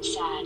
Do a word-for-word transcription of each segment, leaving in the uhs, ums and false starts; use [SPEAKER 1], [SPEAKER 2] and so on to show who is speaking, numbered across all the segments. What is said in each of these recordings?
[SPEAKER 1] sad.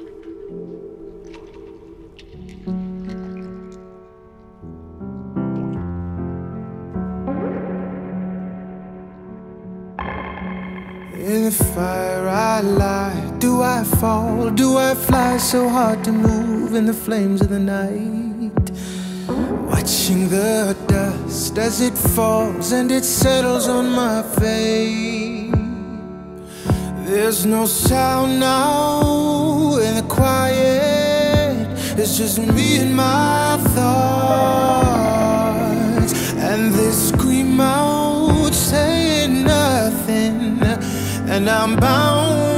[SPEAKER 2] In the fire I lie, do I fall, do I fly so hard to move in the flames of the night? Watching the dust as it falls and it settles on my face. There's no sound now in the quiet, it's just me and my thoughts. And they scream out saying nothing, and I'm bound